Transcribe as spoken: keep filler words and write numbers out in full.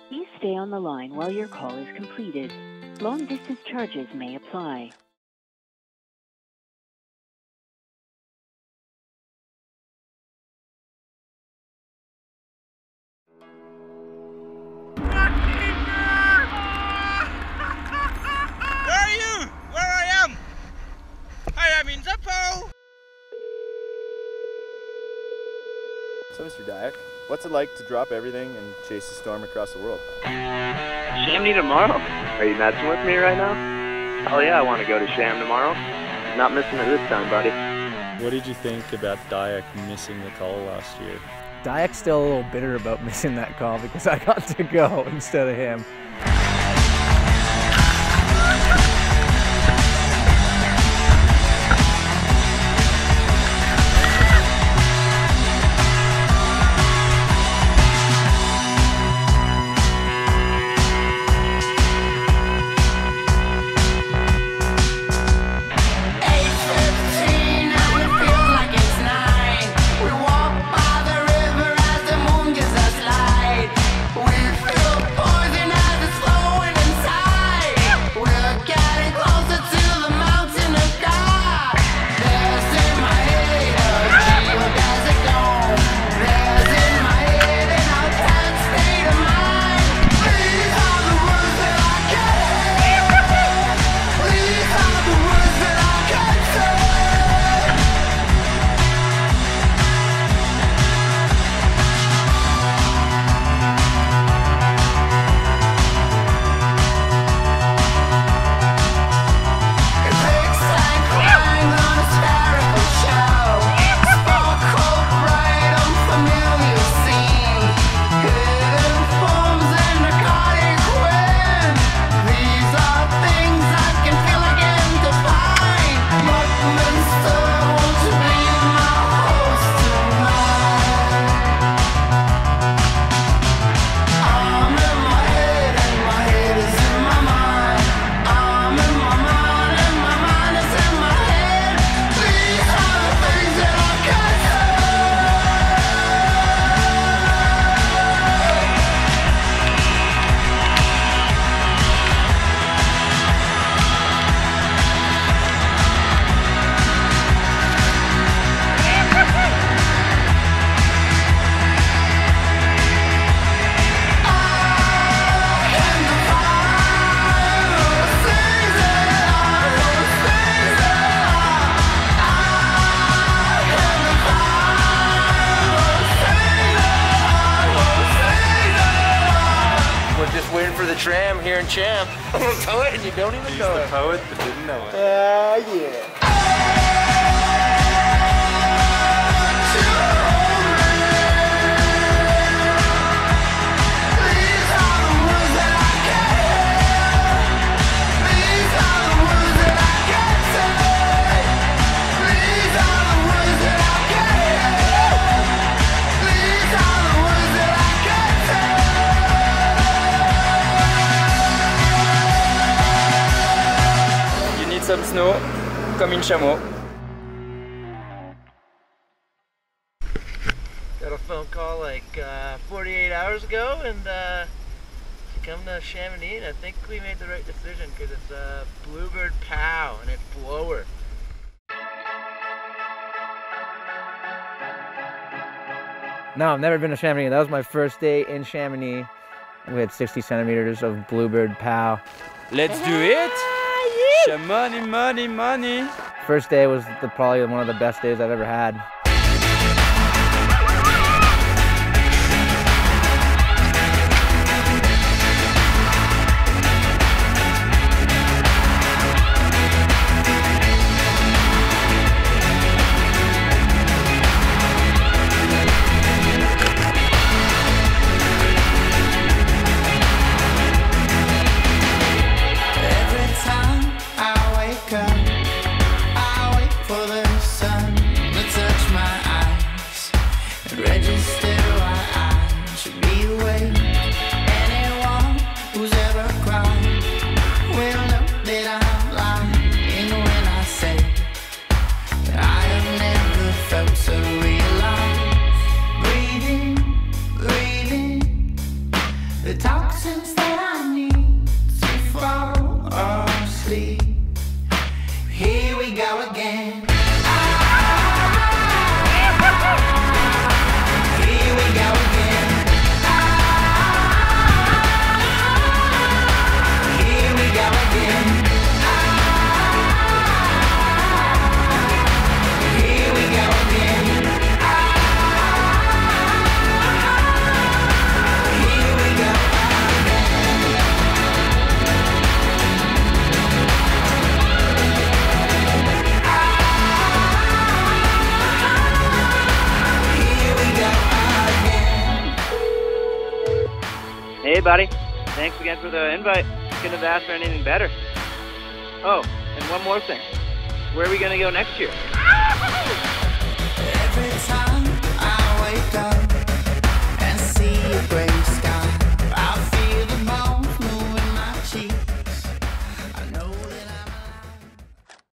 Please stay on the line while your call is completed. Long-distance charges may apply. Where are you? Where I am? I am in Zippo. So, Mister Dyack, what's it like to drop everything and chase a storm across the world? Chamonix tomorrow? Are you messing with me right now? Hell yeah, I want to go to Cham tomorrow. Not missing it this time, buddy. What did you think about Dyack missing the call last year? Dyack's still a little bitter about missing that call because I got to go instead of him. Waiting for the tram here in Cham. I'm a poet and you don't even He's know the it. poet that didn't know it. Uh, yeah. Some snow, comme in Chamonix. Got a phone call like uh, forty-eight hours ago, and uh, to come to Chamonix, and I think we made the right decision because it's a Bluebird Pow and it's blower. No, I've never been to Chamonix. That was my first day in Chamonix. We had sixty centimeters of Bluebird Pow. Let's do it! Money, money, money. First day was the, probably one of the best days I've ever had. I wake up, I wait for the sun to touch me. the toxins that I need to fall asleep. Here we go again. Here we go again. Here we go again. Here we go again. Here we go Hey, buddy. Thanks again for the invite. Couldn't have asked for anything better. Oh, and one more thing. Where are we going to go next year? every time I wake up and see a gray sky. I feel the bones moving my cheeks. I know that